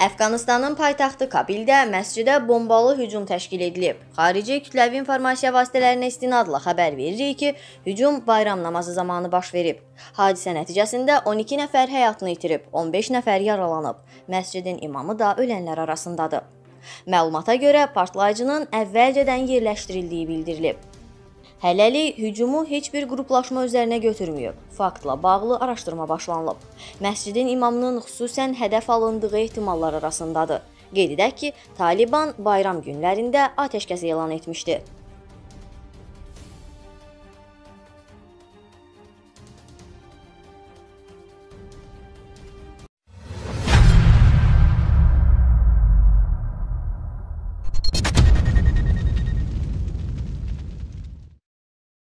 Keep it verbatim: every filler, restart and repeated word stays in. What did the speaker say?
Əfqanistanın paytaxtı Kabildə məscidə bombalı hücum təşkil edilib. Xarici kütləvi informasiya vasitələrinə istinadla xəbər veririk ki, hücum bayram namazı zamanı baş verib. Hadisə nəticəsində on iki nəfər həyatını itirib, on beş nəfər yaralanıb. Məscidin imamı da ölənlər arasındadır. Məlumata görə partlayıcının əvvəlcədən yerləşdirildiyi bildirilib. Hələlik hücumu heç bir qruplaşma üzərinə götürməyib. Faktla bağlı araşdırma başlanılıb. Məscidin imamının xüsusən hədəf alındığı ehtimallar arasındadır. Qeyd edək ki, Taliban bayram günlərində atəşkəs elan etmişdi.